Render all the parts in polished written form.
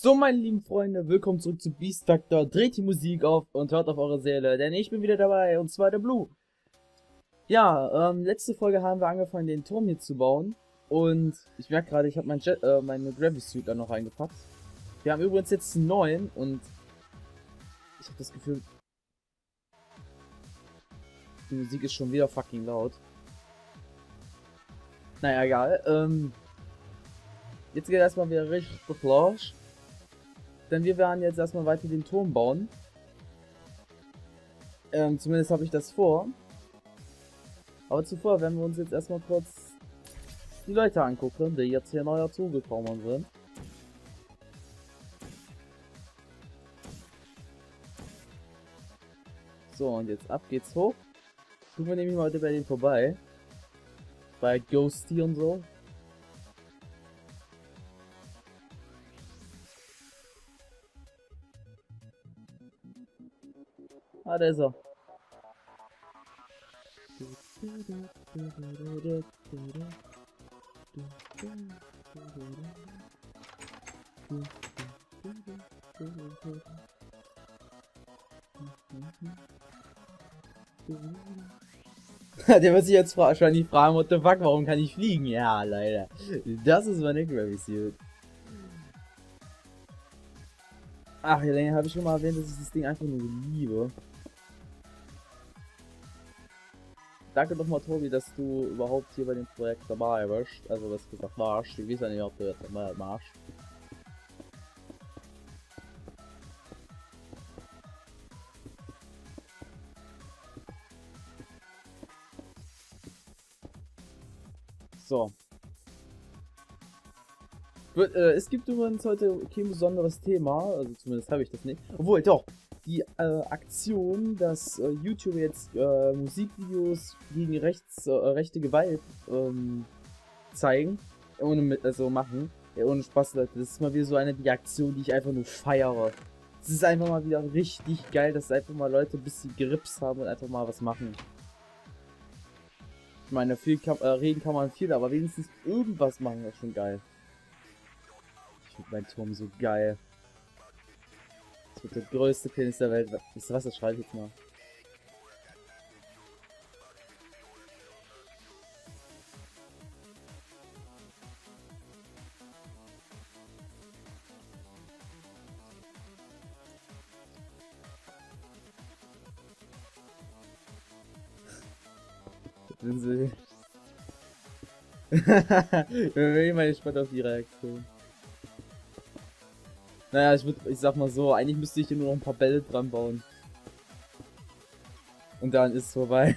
So, meine lieben Freunde, willkommen zurück zu Beast Factor. Dreht die Musik auf und hört auf eure Seele, denn ich bin wieder dabei, und zwar der Blue. Ja, letzte Folge haben wir angefangen, den Turm hier zu bauen. Und ich merke gerade, ich habe meine Gravity-Suit da noch reingepackt. Wir haben übrigens jetzt einen neuen und ich habe das Gefühl, die Musik ist schon wieder fucking laut. Naja, egal. Jetzt geht erstmal wieder richtig los. Denn wir werden jetzt erstmal weiter den Turm bauen. Zumindest habe ich das vor. Aber zuvor werden wir uns jetzt erstmal kurz die Leute angucken, die jetzt hier neu dazugekommen sind. So, und jetzt ab geht's hoch. Gucken wir nämlich mal heute bei denen vorbei. Bei Ghosty und so. Ah, da ist er. Der wird sich jetzt wahrscheinlich fragen, what the fuck, warum kann ich fliegen? Ja, leider. Das ist meine Gravity-Suit. Ach, ja, länger habe ich schon mal erwähnt, dass ich das Ding einfach nur liebe. Danke nochmal, Tobi, dass du überhaupt hier bei dem Projekt dabei warst. Also, was gesagt warst. Ich weiß ja nicht, ob du jetzt dabei warst. So. Es gibt übrigens heute kein besonderes Thema, also zumindest habe ich das nicht. Obwohl, doch, die Aktion, dass YouTube jetzt Musikvideos gegen rechte Gewalt zeigen, also machen, ja, ohne Spaß, Leute, das ist mal wieder so eine die Aktion, die ich einfach nur feiere. Es ist einfach mal wieder richtig geil, dass einfach mal Leute ein bisschen Grips haben und einfach mal was machen. Ich meine, reden kann man viel, aber wenigstens irgendwas machen ist schon geil. Ich finde meinen Turm so geil. Das wird der größte Penis der Welt. Wisst ihr was, das schreibe ich jetzt mal. Bin so. Ich bin mal gespannt auf die Reaktion. Naja, ich sag mal so, eigentlich müsste ich hier nur noch ein paar Bälle dran bauen. Und dann ist es vorbei.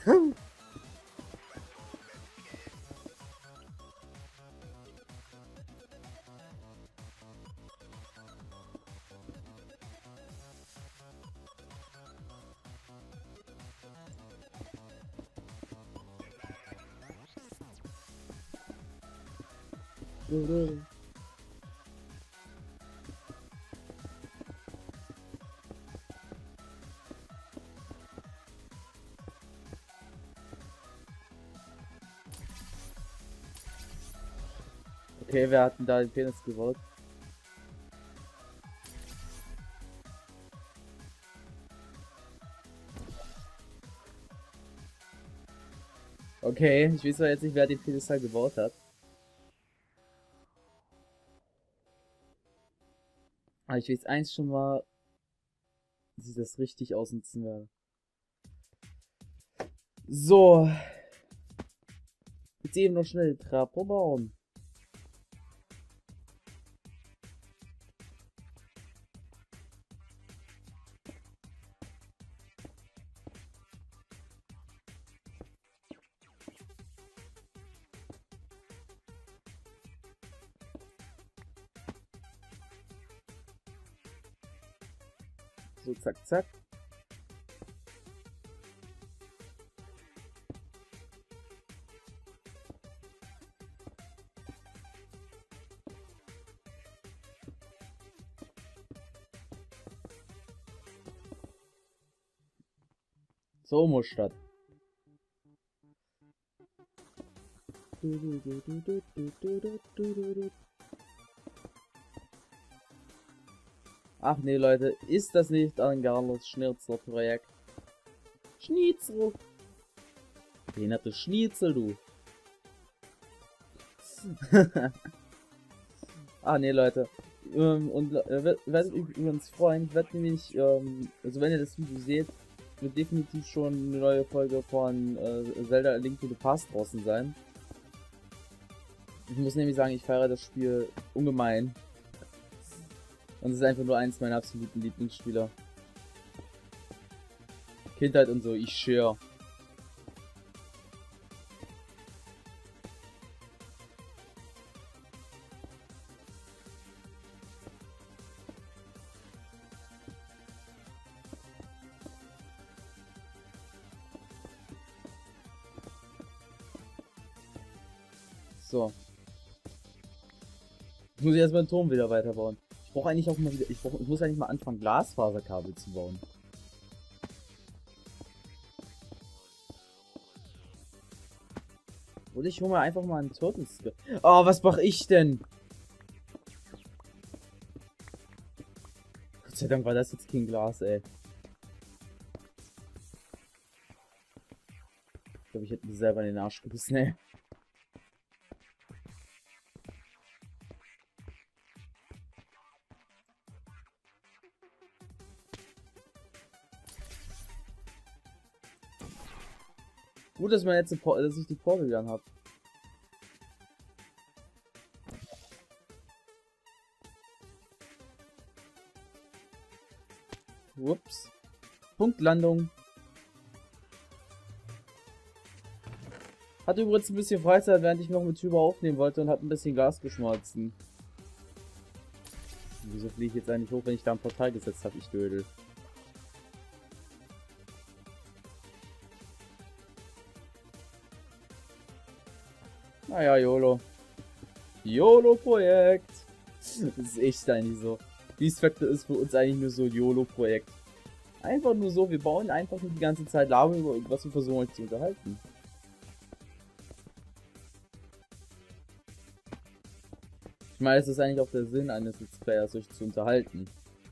Okay, wer hat denn da den Penis gebaut? Okay, ich weiß zwar jetzt nicht, wer den Penis da gebaut hat. Aber ich weiß eins schon mal, dass ich das richtig ausnutzen werde. So. Jetzt eben noch schnell Trapo bauen. So, zack, zack. So muss das. Ach nee, Leute, ist das nicht ein geiles Schnitzel-Projekt? Schnitzel! Behinderte Schnitzel, du! Ah nee, Leute. Werdet übrigens freuen, ich werde nämlich, also wenn ihr das Video seht, wird definitiv schon eine neue Folge von Zelda A Link to the Past draußen sein. Ich muss nämlich sagen, ich feiere das Spiel ungemein. Und es ist einfach nur eins meiner absoluten Lieblingsspieler. Kindheit und so, ich share. So. Jetzt muss ich erstmal den Turm wieder weiterbauen. Ich brauche eigentlich auch mal wieder. Ich muss eigentlich mal anfangen, Glasfaserkabel zu bauen. Oder ich hole mir einfach mal einen Turtles. Oh, was mache ich denn? Gott sei Dank war das jetzt kein Glas, ey. Ich glaube, ich hätte mir selber in den Arsch gebissen, ey. Gut, dass man jetzt dass ich die Portal Gun habe. Ups. Punktlandung. Hatte übrigens ein bisschen Freizeit, während ich noch mit Tuber aufnehmen wollte und hat ein bisschen Gas geschmolzen. Wieso fliege ich jetzt eigentlich hoch, wenn ich da ein Portal gesetzt habe, ich Dödel? Naja, YOLO. YOLO-Projekt. Das ist echt eigentlich so. Beast Factor ist für uns eigentlich nur so ein YOLO-Projekt. Einfach nur so, wir bauen einfach nur die ganze Zeit Lava über irgendwas und versuchen euch zu unterhalten. Ich meine, es ist eigentlich auch der Sinn eines Let's Players, euch zu unterhalten.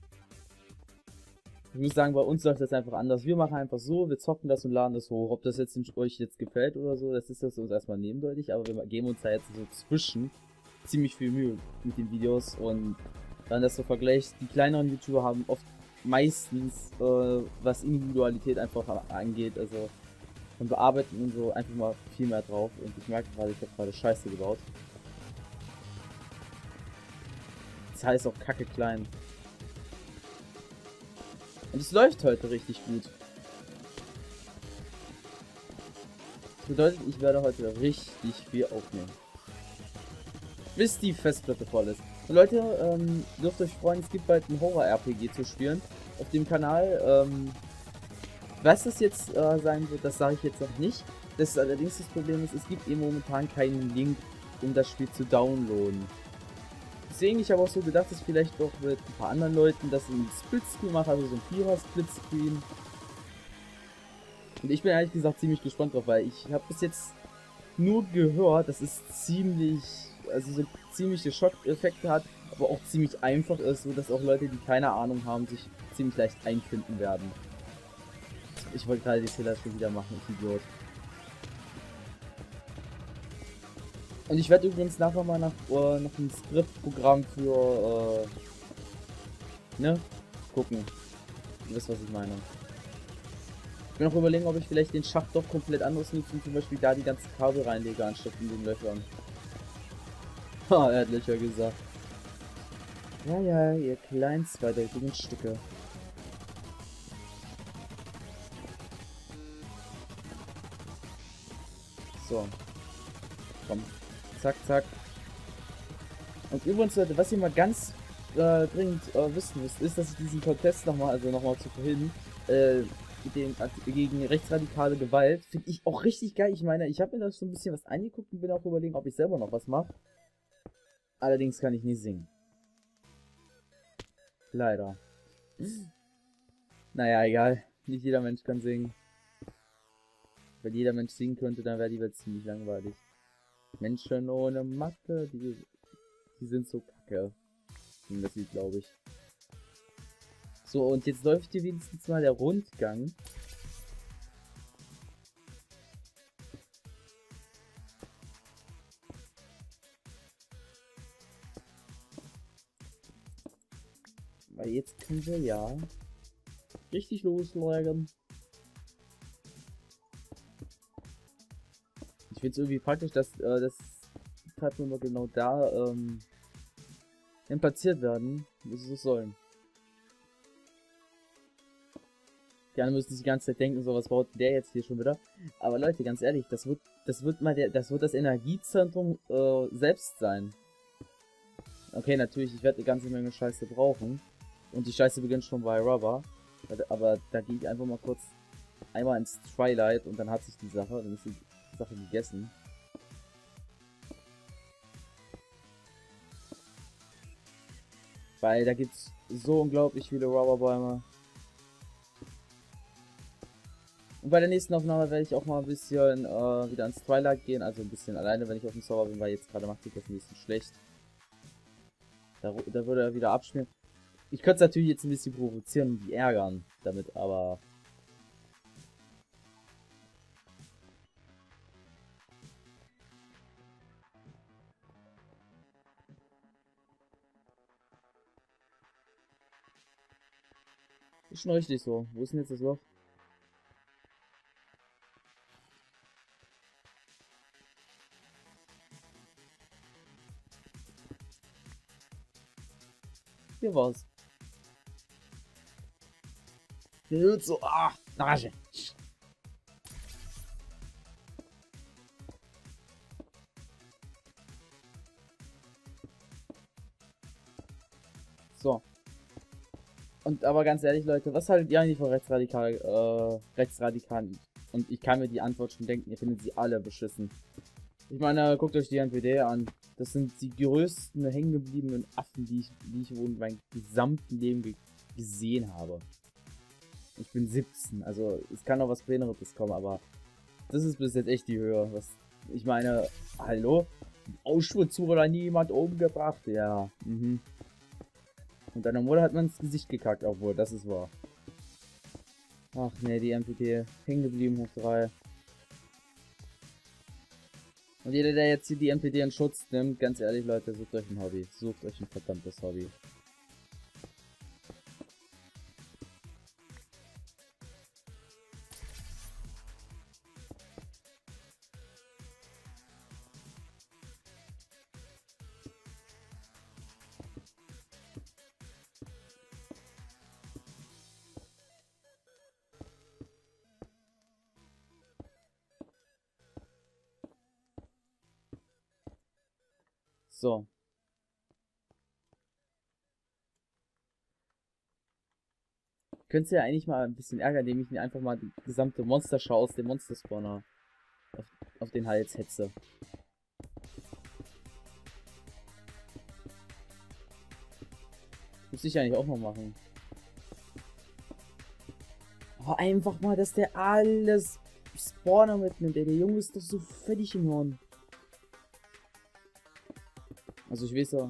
Ich muss sagen, bei uns läuft das einfach anders. Wir machen einfach so, wir zocken das und laden das hoch. Ob das jetzt euch jetzt gefällt oder so, das ist das uns erstmal nebendeutig, aber wir geben uns da jetzt so zwischen ziemlich viel Mühe mit den Videos und dann das so vergleicht. Die kleineren YouTuber haben oft meistens, was Individualität einfach angeht, also von Bearbeiten und so, einfach mal viel mehr drauf. Und ich merke gerade, ich habe gerade Scheiße gebaut. Das heißt auch kacke klein. Und es läuft heute richtig gut. Das bedeutet, ich werde heute richtig viel aufnehmen. Bis die Festplatte voll ist. Und Leute, dürft euch freuen, es gibt bald ein Horror-RPG zu spielen auf dem Kanal. Was das jetzt sein wird, das sage ich jetzt noch nicht. Das ist allerdings das Problem ist, es gibt eben momentan keinen Link, um das Spiel zu downloaden. Deswegen, ich habe auch so gedacht, dass vielleicht doch mit ein paar anderen Leuten das in Splitscreen mache, also so ein Vierer-Splitscreen. Und ich bin ehrlich gesagt ziemlich gespannt drauf, weil ich habe bis jetzt nur gehört, dass es ziemlich, also so ziemliche Schockeffekte hat, aber auch ziemlich einfach ist, so dass auch Leute, die keine Ahnung haben, sich ziemlich leicht einfinden werden. Ich wollte gerade die Fehler schon wieder machen, ich Idiot. Und ich werde übrigens nachher mal nach einem Skriptprogramm für, ne, gucken. Ihr wisst, was ich meine. Ich bin auch überlegen, ob ich vielleicht den Schacht doch komplett anders nutze und zum Beispiel da die ganzen Kabel reinlege, anstatt in den Löchern. Ha, er hat Löcher gesagt. Ja, ja, ihr kleinen zweideutigen Stücke. So. Komm. Zack, zack. Und übrigens, Leute, was ihr mal ganz dringend wissen müsst, ist, dass ich diesen Contest nochmal, also nochmal zu verhindern, gegen rechtsradikale Gewalt, finde ich auch richtig geil. Ich meine, ich habe mir da so ein bisschen was angeguckt und bin auch überlegen, ob ich selber noch was mache. Allerdings kann ich nicht singen. Leider. Naja, egal. Nicht jeder Mensch kann singen. Wenn jeder Mensch singen könnte, dann wäre die Welt ziemlich langweilig. Menschen ohne Mathe, die sind so kacke. Das Lied, glaube ich. So, und jetzt läuft hier wenigstens mal der Rundgang. Weil jetzt können wir ja richtig loslegen. Ich finde es irgendwie praktisch, dass das Treibnummer genau da platziert werden, wie sie so sollen. Die anderen müssen sich die ganze Zeit denken, so was baut der jetzt hier schon wieder. Aber Leute, ganz ehrlich, das wird das Energiezentrum selbst sein. Okay, natürlich, ich werde eine ganze Menge Scheiße brauchen. Und die Scheiße beginnt schon bei Rubber. Aber da gehe ich einfach mal kurz einmal ins Twilight und dann hat sich die Sache, dann ist die Sache gegessen. Weil da gibt's so unglaublich viele Rubberbäume. Und bei der nächsten Aufnahme werde ich auch mal ein bisschen wieder ins Twilight gehen. Also ein bisschen alleine, wenn ich auf dem Server bin, weil jetzt gerade macht sich das ein bisschen schlecht. Da würde er wieder abschmieren. Ich könnte es natürlich jetzt ein bisschen provozieren und die ärgern damit, aber... Ist schon richtig so. Wo ist denn jetzt das Loch? Hier war's. Hier wird so... Ah, Nase. So. Und aber ganz ehrlich, Leute, was haltet ihr eigentlich von Rechtsradikalen? Und ich kann mir die Antwort schon denken, ihr findet sie alle beschissen. Ich meine, guckt euch die NPD an. Das sind die größten hängengebliebenen Affen, die ich wohl in meinem gesamten Leben gesehen habe. Ich bin 17, also es kann noch was Kleineres kommen, aber das ist bis jetzt echt die Höhe. Was, ich meine, hallo? Auschwitz wurde da nie jemand umgebracht? Ja, Und deiner Mutter hat man ins Gesicht gekackt, obwohl, das ist wahr. Ach ne, die MPT hängen geblieben hoch 3. Und jeder, der jetzt hier die MPD in Schutz nimmt, ganz ehrlich Leute, sucht euch ein Hobby. Sucht euch ein verdammtes Hobby. So. Könntest du ja eigentlich mal ein bisschen ärgern, indem ich mir einfach mal die gesamte Monsterschau aus dem Monster-Spawner auf den Hals hetze. Muss ich eigentlich auch noch machen. Aber einfach mal, dass der alles Spawner mitnimmt, ey. Der Junge ist doch so fertig im Horn. Also ich weiß ja.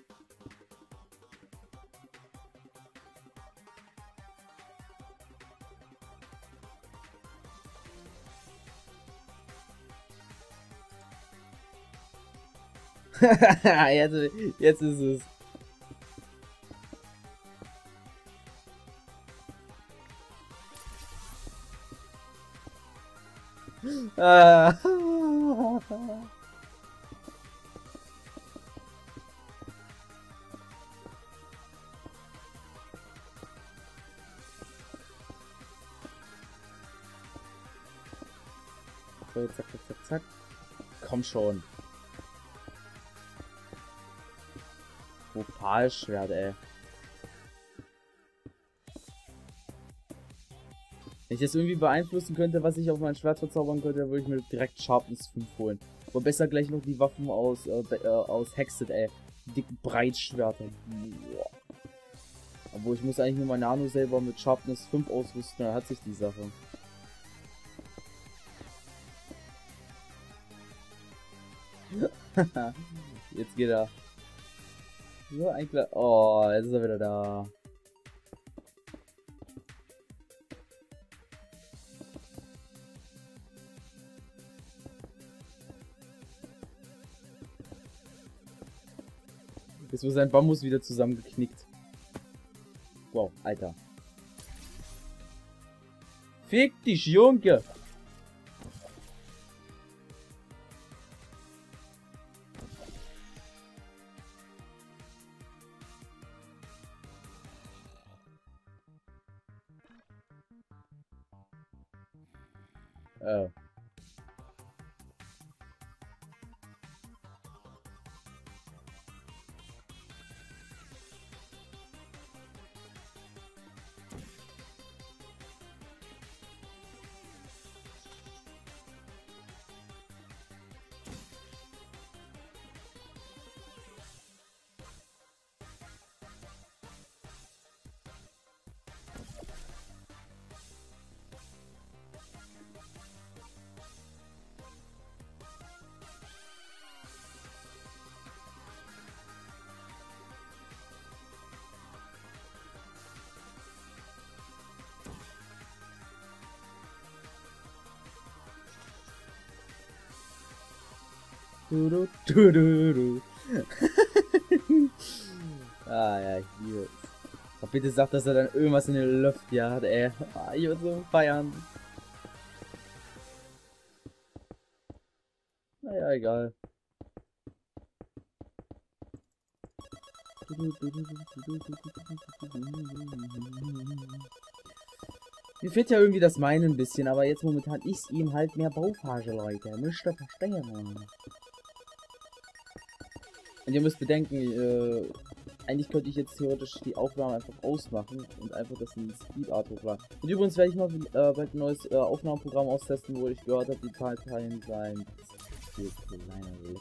jetzt ist es. Ah. So, zack, zack, zack, zack. Komm schon. Opalschwert, ey. Wenn ich das irgendwie beeinflussen könnte, was ich auf mein Schwert verzaubern könnte, würde ich mir direkt Sharpness 5 holen. Aber besser gleich noch die Waffen aus Hexed, ey. Die dicken Breitschwerter. Boah. Obwohl, ich muss eigentlich nur mein Nano selber mit Sharpness 5 ausrüsten, dann hat sich die Sache. Jetzt geht er. So ein kleiner... Oh, jetzt ist er wieder da. Jetzt wird sein Bambus wieder zusammengeknickt. Wow, Alter. Fick dich, Junge! Oh. Du, du, du, du. Ah ja, hier. Aber bitte sag, dass er dann irgendwas in der Luft hat, ey. Ah, ich würde so feiern. Naja, egal. Mir fehlt ja irgendwie das Meinen ein bisschen, aber jetzt momentan ist ihm halt mehr Bauphase, Leute. Müsst ihr verstehen. Und ihr müsst bedenken, eigentlich könnte ich jetzt theoretisch die Aufnahme einfach ausmachen und einfach das in Speed Art hochladen. Und übrigens werde ich mal bald ein neues Aufnahmeprogramm austesten, wo ich gehört habe, die Teilteilen sein viel kleiner.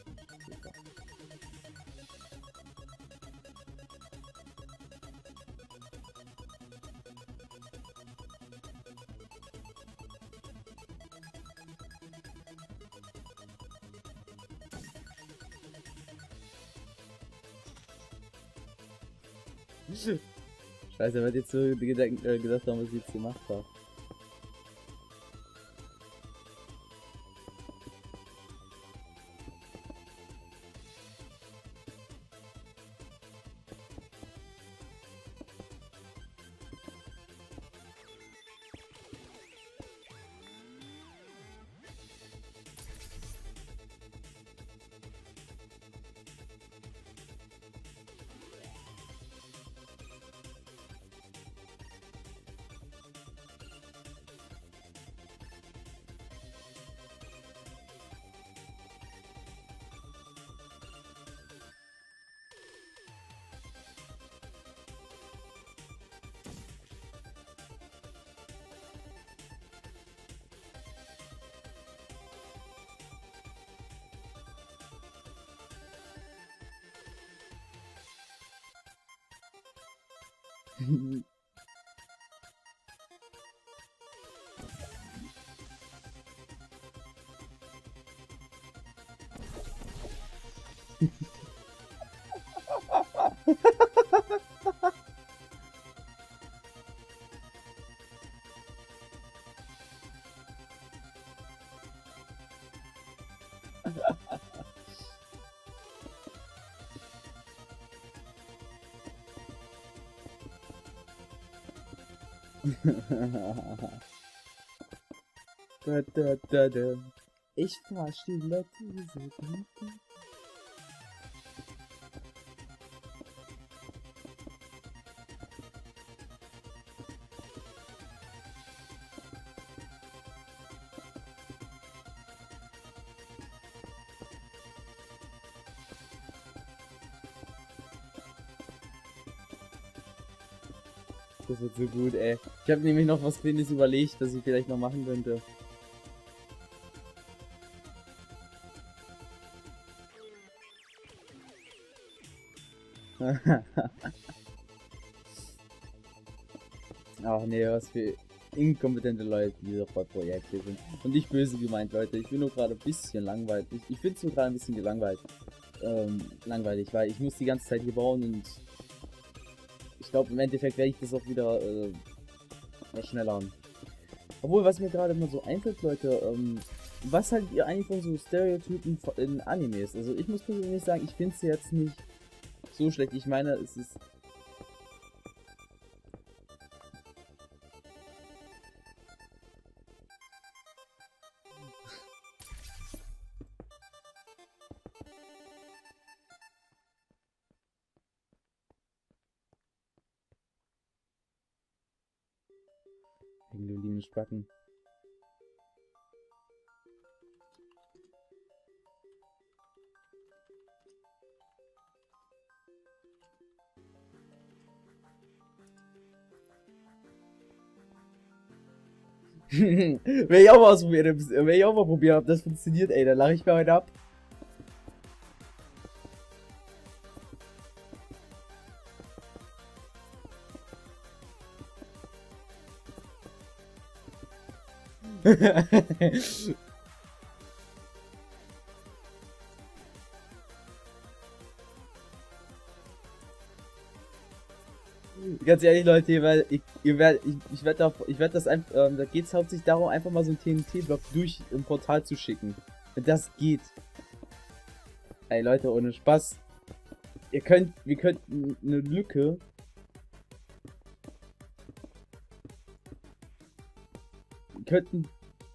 Scheiße, wer hat jetzt so gedacht haben, was ich jetzt gemacht habe. Da, da, da, da. Ich verstehe diese Gedanken. Das wird so gut, ey. Ich habe nämlich noch was Kleines überlegt, was ich vielleicht noch machen könnte. Ach nee, was für inkompetente Leute diese Projekte sind. Und nicht böse gemeint, Leute. Ich bin nur gerade ein bisschen langweilig. Ich bin so gerade ein bisschen gelangweilt. Langweilig, weil ich muss die ganze Zeit hier bauen und ich glaube im Endeffekt werde ich das auch wieder schneller. Obwohl, was mir gerade mal so einfällt, Leute, was haltet ihr eigentlich von so Stereotypen in Animes? Also ich muss persönlich sagen, ich finde es jetzt nicht so schlecht. Ich meine, es ist... Hängen Spacken. Will ich auch mal ausprobieren, will ich auch mal probieren, ob das funktioniert, ey, dann lache ich mir heute ab. Ganz ehrlich, Leute, ich werde das einfach, da geht es hauptsächlich darum, einfach mal so einen TNT-Block durch im Portal zu schicken. Wenn das geht. Ey, Leute, ohne Spaß. Wir könnten eine Lücke. Wir könnten.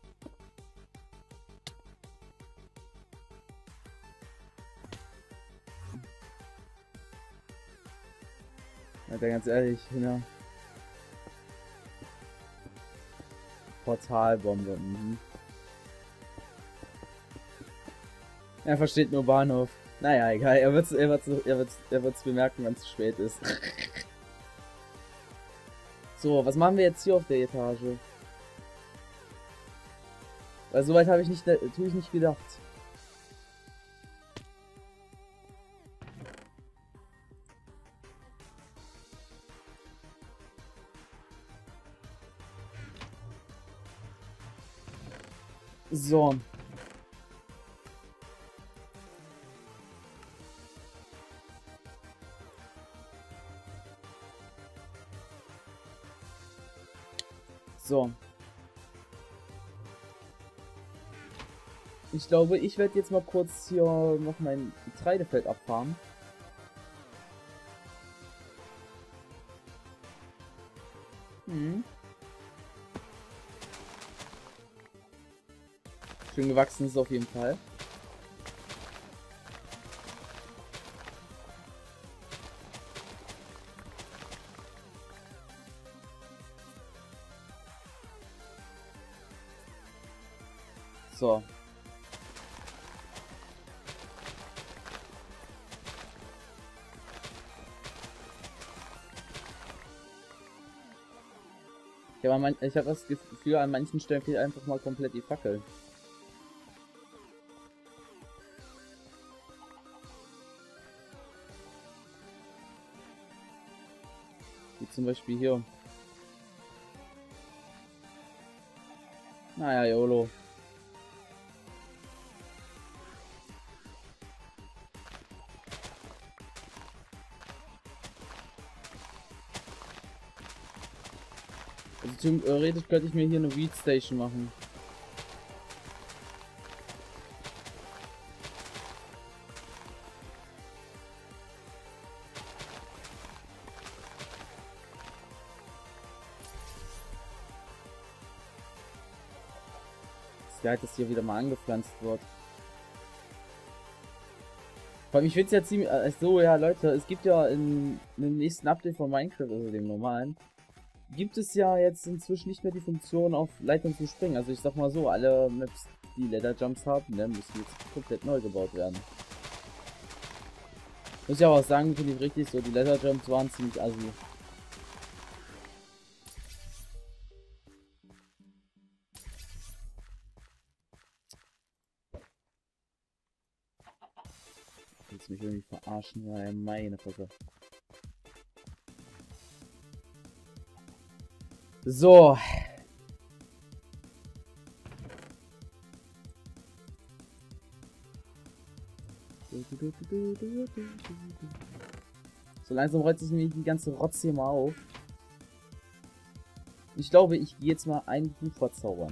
Alter, ganz ehrlich, ne? Portalbombe. Mhm. Er versteht nur Bahnhof. Naja, egal, er wird's bemerken, wenn es zu spät ist. So, was machen wir jetzt hier auf der Etage? Weil soweit habe ich nicht, tue ich nicht gedacht. So. So. Ich glaube, ich werde jetzt mal kurz hier noch mein Getreidefeld abfahren. Hm. Schön gewachsen ist es auf jeden Fall. So. Ich habe das Gefühl, an manchen Stellen fehlt einfach mal komplett die Fackel. Wie zum Beispiel hier. Naja, YOLO. Also theoretisch könnte ich mir hier eine Weed Station machen. Es ist geil, dass hier wieder mal angepflanzt wird. Vor allem, ich finde es ja ziemlich... so, ja, Leute, es gibt ja in dem nächsten Update von Minecraft, also dem normalen, gibt es ja jetzt inzwischen nicht mehr die Funktion, auf Leitern zu springen. Also ich sag mal so, alle Maps, die Ladder Jumps haben, ne, müssen jetzt komplett neu gebaut werden. Muss ich aber auch sagen, finde ich richtig so, die Ladder Jumps waren ziemlich assi. Willst du mich irgendwie verarschen? Ja, meine Fresse. So. So langsam rollt sich mir die ganze Rotze hier mal auf. Ich glaube, ich gehe jetzt mal ein Buch verzaubern.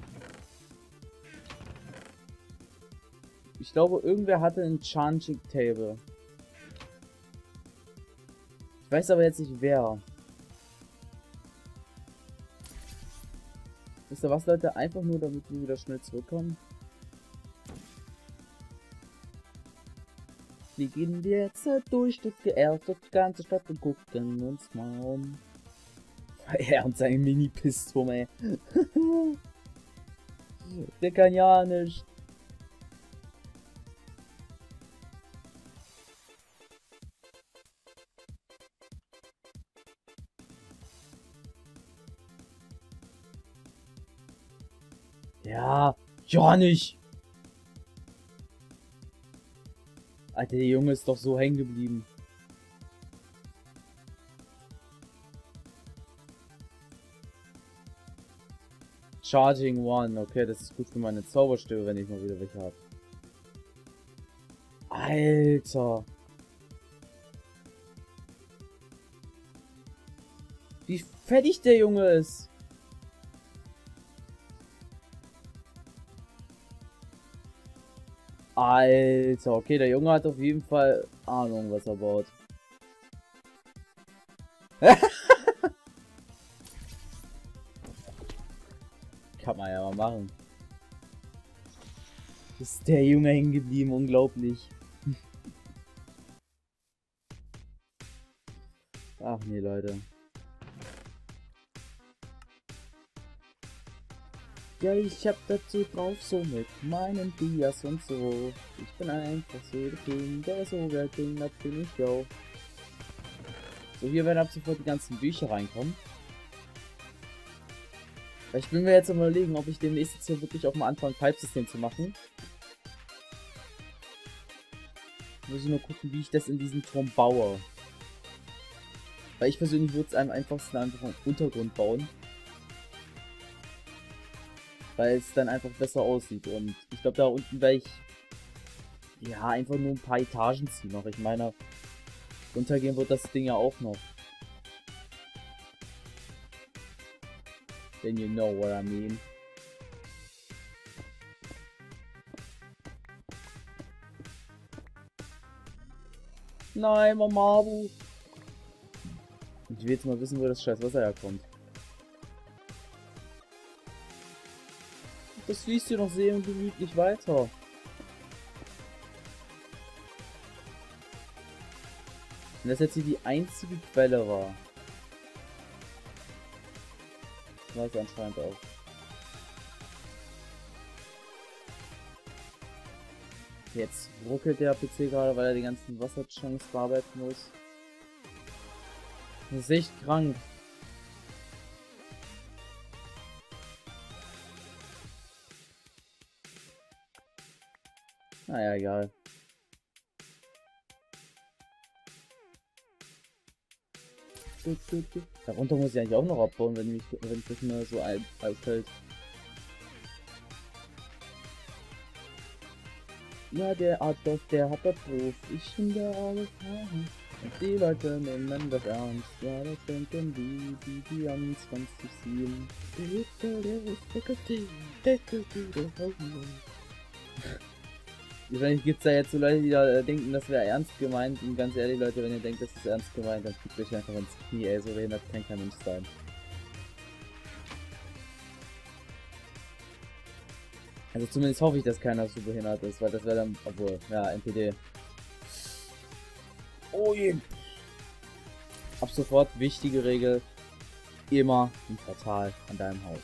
Ich glaube, irgendwer hatte ein Enchanting Table. Ich weiß aber jetzt nicht wer. Wisst ihr was, Leute? Einfach nur, damit wir wieder schnell zurückkommen. Wir gehen jetzt durch das geehrte ganze Stadt und gucken uns mal um. Er und sein Mini-Pistum, ey. Der kann ja nicht. Ja nicht. Alter, der Junge ist doch so hängen geblieben. Charging One, okay, das ist gut für meine Zauberstäbe, wenn ich mal wieder welche habe. Alter. Wie fertig der Junge ist. Alter, okay, der Junge hat auf jeden Fall Ahnung, was er baut. Kann man ja mal machen. Ist der Junge hängen geblieben, unglaublich. Ach nee, Leute. Ja, ich hab dazu drauf, so mit meinen Dias und so. Ich bin einfach so der King, der sogar King, das bin ich auch. So, hier werden ab sofort die ganzen Bücher reinkommen. Ich bin mir jetzt am Überlegen, ob ich demnächst jetzt hier wirklich auch mal anfange, Pipe-System zu machen. Muss ich nur gucken, wie ich das in diesem Turm baue. Weil ich persönlich würde es einem einfachsten einfach im Untergrund bauen. Weil es dann einfach besser aussieht. Und ich glaube, da unten werde ich ja einfach nur ein paar Etagen ziehen noch. Ich meine, untergehen wird das Ding ja auch noch. Then you know what I mean. Nein, Mamabu. Ich will jetzt mal wissen, wo das scheiß Wasser herkommt. Das fließt hier noch sehr gemütlich weiter. Wenn das jetzt hier die einzige Quelle war. War es anscheinend auch. Jetzt ruckelt der PC gerade, weil er die ganzen Wasserchunks bearbeiten muss. Das ist echt krank. Naja, egal. Darunter muss ich eigentlich auch noch abbauen, wenn das mir so auffällt. Ja, der Adolf, der hat das Ruf. Ich bin der Adolf. Und die Leute nehmen das ernst. Ja, das denken die an 2007. Wahrscheinlich gibt es da jetzt so Leute, die da denken, das wäre ernst gemeint. Und ganz ehrlich, Leute, wenn ihr denkt, das ist ernst gemeint, dann kriegt euch einfach ins Knie, ey. So behindert kann kein Mensch sein. Also zumindest hoffe ich, dass keiner so behindert ist, weil das wäre dann, obwohl, ja, NPD. Oh je. Ab sofort wichtige Regel, immer ein Portal an deinem Haus.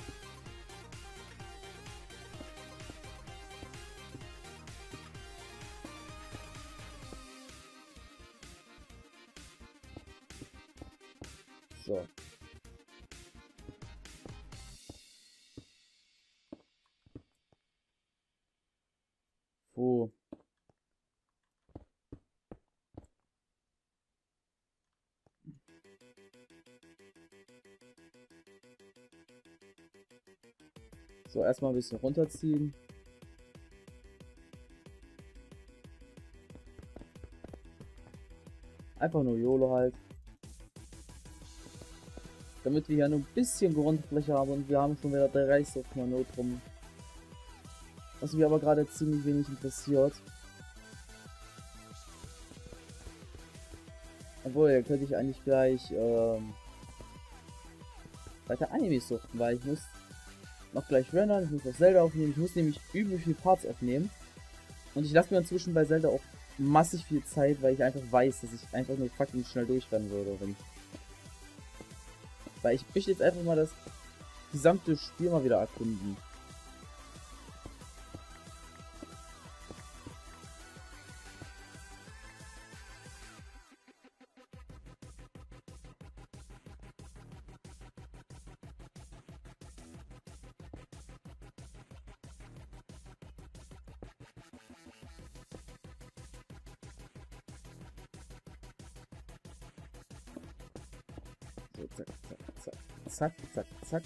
So. Wo? So, erstmal ein bisschen runterziehen. Einfach nur YOLO halt. Damit wir hier nur ein bisschen Grundfläche haben und wir haben schon wieder 30 auf Not rum. Was mich aber gerade ziemlich wenig interessiert. Obwohl, da könnte ich eigentlich gleich weiter Animes suchten, weil ich muss noch gleich rendern, ich muss noch Zelda aufnehmen, ich muss nämlich übel viel Parts aufnehmen. Und ich lasse mir inzwischen bei Zelda auch massig viel Zeit, weil ich einfach weiß, dass ich einfach nur fucking schnell durchrennen würde. Weil ich möchte jetzt einfach mal das gesamte Spiel mal wieder erkunden. So, zack, zack, zack, zack, zack, zack.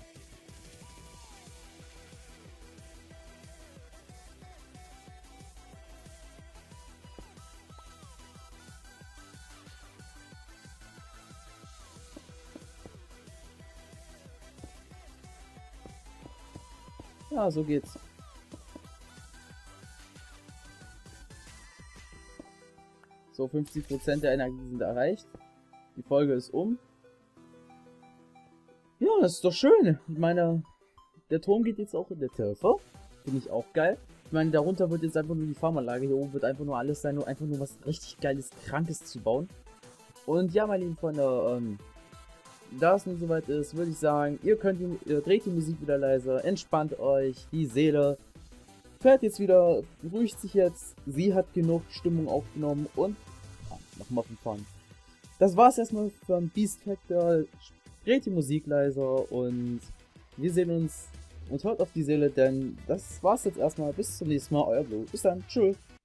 Ja, so geht's. So, 50% der Energie sind erreicht. Die Folge ist um. Ja, das ist doch schön. Ich meine, der Turm geht jetzt auch in der Tiefe. Finde ich auch geil. Ich meine, darunter wird jetzt einfach nur die Farmanlage. Hier oben wird einfach nur alles sein, nur einfach nur was richtig Geiles, Krankes zu bauen. Und ja, meine lieben Freunde, da es nun soweit ist, würde ich sagen, ihr dreht die Musik wieder leiser, entspannt euch, die Seele fährt jetzt wieder, beruhigt sich jetzt, sie hat genug Stimmung aufgenommen und nochmal von vorn. Das war's erstmal vom Beast Factor. Dreht die Musik leiser und wir sehen uns und hört auf die Seele, denn das war's jetzt erstmal. Bis zum nächsten Mal, euer Blue. Bis dann, tschüss.